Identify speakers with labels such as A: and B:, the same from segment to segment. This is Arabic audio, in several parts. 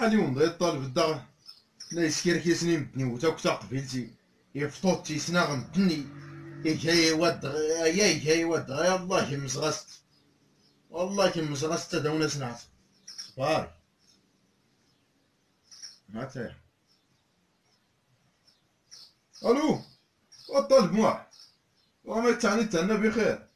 A: اليوم ضي الطالب الدار لا يسكر كيسني مدني وتاك قبيلتي يفطوتي سنا مدني يجي ود يجي ود يا الله كي مزغست والله كي مزغست تداونا سنعت صباري ماتي الو الطالب موح وما تعني تهنا بخير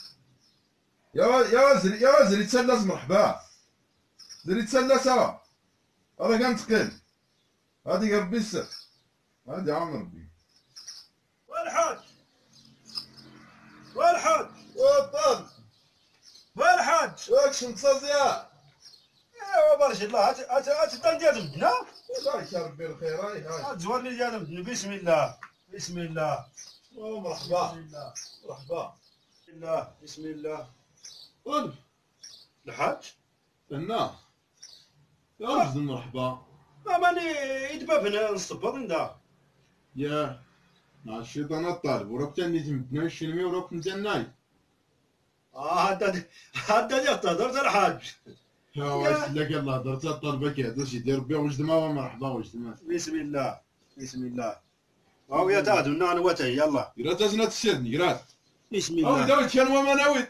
A: يا وزري تسلس مرحبا زري تسلس راه كنتقل هادي ربي السر هادي عام ربي
B: والحاج والحاج
A: وطن
B: والحاج
A: واكش متصازيا
B: ايوا بارك الله هات الدان ديال مدنا
A: الله يربي الخير هاي
B: الزوالي ديال مدنا بسم الله بسم الله
A: مرحبا
B: بسم الله
A: مرحبا
B: بسم الله بسم الله
A: قول
B: الحاج
A: هنا يا وجد مرحبا
B: ما ماني يدبابنا نصبر ندا
A: يا مع الشيطان الطالب وراك تاني تمدنا الشلمي وراك نتناي
B: هدا ديال تهضر الحاج
A: يا واش لك يلا هضرت الطالبه كيهضر شي دير ربي وجد ما مرحبا وجد ما
B: بسم الله بسم الله هاو يا تاعدو انا وتا يلا
A: قرات ازنا تسيرني قرات
B: بسم
A: او
B: الله
A: داوي كان وما ناوي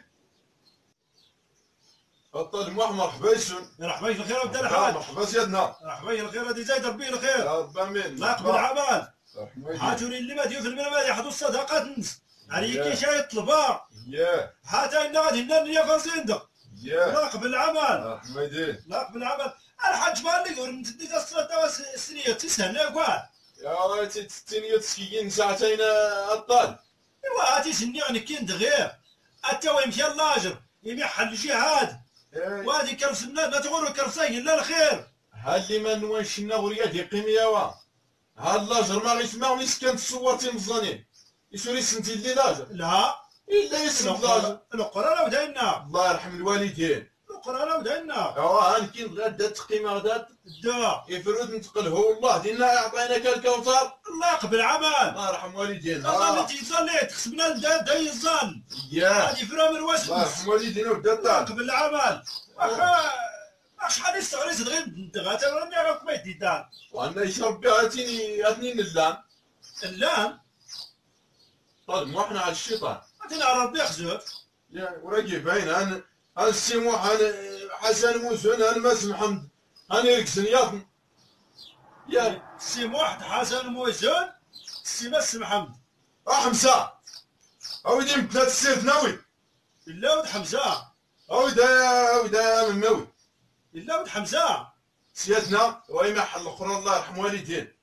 A: الطالب مرحبا يسون
B: مرحبا الخير ودار الحاج
A: مرحبا سيدنا
B: مرحبا الخير هادي زايد ربي الخير
A: يا رب امين
B: الله يقبل العمل
A: رحمة
B: هاتوني اللي ما ديو في المنام يحضوا الصدقات نس عليك شاي الطلبه
A: ياه
B: حتى إن غادي لنا النية فازيندا
A: ياه
B: الله يقبل العمل
A: رحمة يديه
B: الله يقبل العمل الحاج بالك ورمت ديك الصلاة السنية تسهل كاع
A: يا رايتي التنية تسكين ساعتين الطالب
B: ايوا هاتي سني غنكين دغيا حتى هو يمشي اللاجر يمحل الجهاد وهادي كرفسنا ما تغور كرفسي الا الخير
A: هاللي ما نوانشنا غريا دي قيمياوا هاد لاجر ما غيسمع ونيس كانت صورتي مزانين يسوري سنتي اللي لاجر
B: لا
A: الا يسند لاجر
B: القرى وداينا
A: الله يرحم الوالدين
B: القرى وداينا
A: ايوا هانكين غدا تقيمه غدا
B: الدواء
A: يفرد نتقل هو الله دينا يعطيناك الكوثر
B: الله يقبل العمل
A: الله يرحم والدينا
B: اظن تيصلي تخصبنا داي الظن
A: ياه
B: هادي فرامر
A: الله
B: واسمس
A: يرحم والدينا ودا
B: الله
A: الطالب
B: يقبل العمل شحال يستغرس غير ندغات راني راك ما يديدان
A: وانا يشرب بها هاتني نلان
B: اللام
A: طالب مو احنا على الشيطان
B: عطينا على ربي خزوت
A: يا وراكي باين هان السموح هان حسن موسون هان ماس محمد هان يركسن ياطن يا
B: سي واحد حسن موزون سي مس محمد
A: حمزه او يدي ثلاث السيف ناوي
B: الا ولد حمزه
A: او دا من ناوي
B: الا ولد حمزه
A: سيادنا ويمحل الاخرى الله يرحم والدين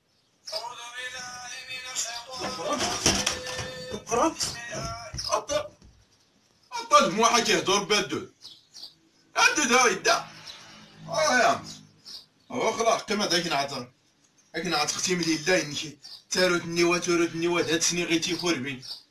B: القران
A: الطالب مو حكي يهدر بادود عدد هاي دا يا مس هو خلاص كما داك نعطر اكن عاد ختيم لله انك تاروت النوا هاد سني غيتي خربين